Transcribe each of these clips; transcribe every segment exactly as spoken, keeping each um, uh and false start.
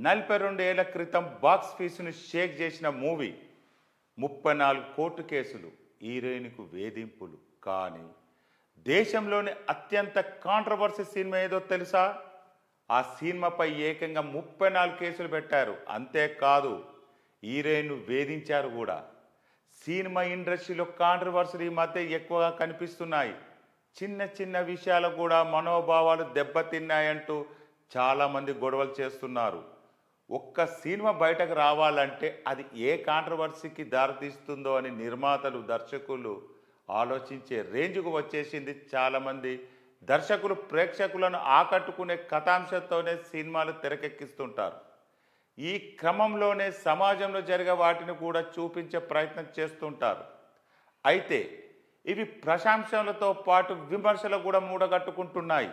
నలభై రెండు ఏళ్ల క్రితం బాక్స్ ఫీసును షేక్ చేసిన మూవీ ముప్పై నాలుగు కోర్టు కేసులు హీరోయిన్కు వేధింపులు. కానీ దేశంలోని అత్యంత కాంట్రవర్సీ సినిమా ఏదో తెలుసా? ఆ సినిమాపై ఏకంగా ముప్పై నాలుగు కేసులు పెట్టారు. అంతేకాదు హీరోయిన్ను వేధించారు కూడా. సినిమా ఇండస్ట్రీలో కాంట్రవర్సీలు ఈ మధ్య ఎక్కువగా కనిపిస్తున్నాయి. చిన్న చిన్న విషయాలు కూడా మనోభావాలు దెబ్బతిన్నాయంటూ చాలామంది గొడవలు చేస్తున్నారు. ఒక్క సినిమా బయటకు రావాలంటే అది ఏ కాంట్రవర్సీకి దారితీస్తుందో అని నిర్మాతలు దర్శకులు ఆలోచించే రేంజ్కు వచ్చేసింది. చాలామంది దర్శకులు ప్రేక్షకులను ఆకట్టుకునే కథాంశంతోనే సినిమాలు తెరకెక్కిస్తుంటారు. ఈ క్రమంలోనే సమాజంలో జరిగే వాటిని కూడా చూపించే ప్రయత్నం చేస్తుంటారు. అయితే ఇవి ప్రశంసలతో పాటు విమర్శలు కూడా మూడగట్టుకుంటున్నాయి.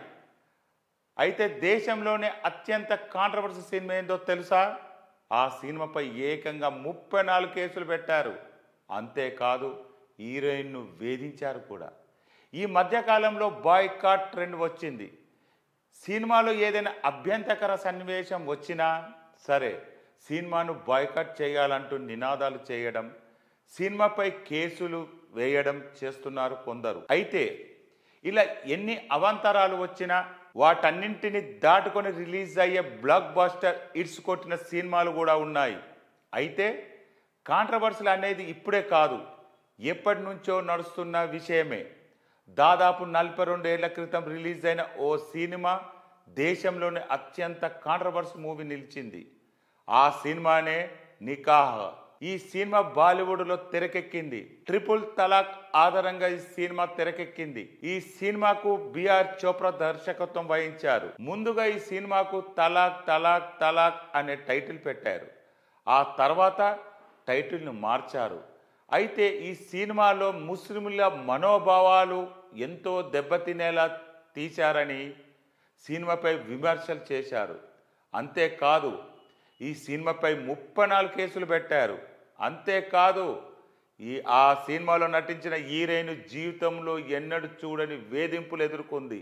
అయితే దేశంలోనే అత్యంత కాంట్రవర్సీ సినిమా ఏందో తెలుసా? ఆ సినిమాపై ఏకంగా ముప్పై నాలుగు కేసులు పెట్టారు. అంతేకాదు హీరోయిన్ను వేధించారు కూడా. ఈ మధ్యకాలంలో బాయ్కాట్ ట్రెండ్ వచ్చింది. సినిమాలో ఏదైనా అభ్యంతరకర సన్నివేశం వచ్చినా సరే సినిమాను బాయ్కాట్ చేయాలంటూ నినాదాలు చేయడం, సినిమాపై కేసులు వేయడం చేస్తున్నారు కొందరు. అయితే ఇలా ఎన్ని అవాంతరాలు వచ్చినా వాటన్నింటిని దాటుకొని రిలీజ్ అయ్యే బ్లాక్ బాస్టర్ హిట్స్ కొట్టిన సినిమాలు కూడా ఉన్నాయి. అయితే కాంట్రవర్సీలు అనేది ఇప్పుడే కాదు, ఎప్పటి నుంచో నడుస్తున్న విషయమే. దాదాపు నలభై రెండు ఏళ్ల క్రితం రిలీజ్ అయిన ఓ సినిమా దేశంలోని అత్యంత కాంట్రవర్సీ మూవీ నిలిచింది. ఆ సినిమానే నికాహ్. ఈ సినిమా బాలీవుడ్లో తెరకెక్కింది. ట్రిపుల్ తలాక్ ఆధారంగా ఈ సినిమా తెరకెక్కింది. ఈ సినిమాకు బిఆర్ చోప్రా దర్శకత్వం వహించారు. ముందుగా ఈ సినిమాకు తలాక్ తలాక్ తలాక్ అనే టైటిల్ పెట్టారు. ఆ తర్వాత టైటిల్ను మార్చారు. అయితే ఈ సినిమాలో ముస్లింల మనోభావాలు ఎంతో దెబ్బతినేలా తీశారని సినిమాపై విమర్శలు చేశారు. అంతేకాదు ఈ సినిమాపై ముప్పై నాలుగు కేసులు పెట్టారు. అంతేకాదు ఈ ఆ సినిమాలో నటించిన హీరోయిన్ జీవితంలో ఎన్నడూ చూడని వేధింపులు ఎదుర్కొంది.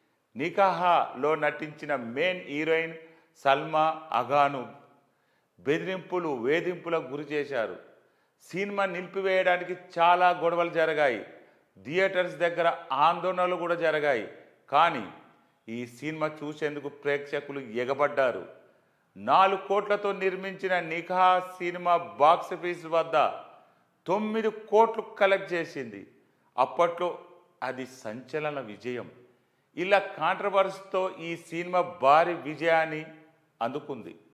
నికాహలో నటించిన మెయిన్ హీరోయిన్ సల్మా అగాను బెదిరింపులు వేధింపులకు గురి చేశారు. సినిమా నిలిపివేయడానికి చాలా గొడవలు జరిగాయి. థియేటర్స్ దగ్గర ఆందోళనలు కూడా జరిగాయి. కానీ ఈ సినిమా చూసేందుకు ప్రేక్షకులు ఎగబడ్డారు. నాలుగు కోట్లతో నిర్మించిన నికాహ్ సినిమా బాక్స్ ఆఫీస్ వద్ద తొమ్మిది కోట్లు కలెక్ట్ చేసింది. అప్పట్లో అది సంచలన విజయం. ఇలా కాంట్రవర్సీతో ఈ సినిమా భారీ విజయాన్ని అందుకుంది.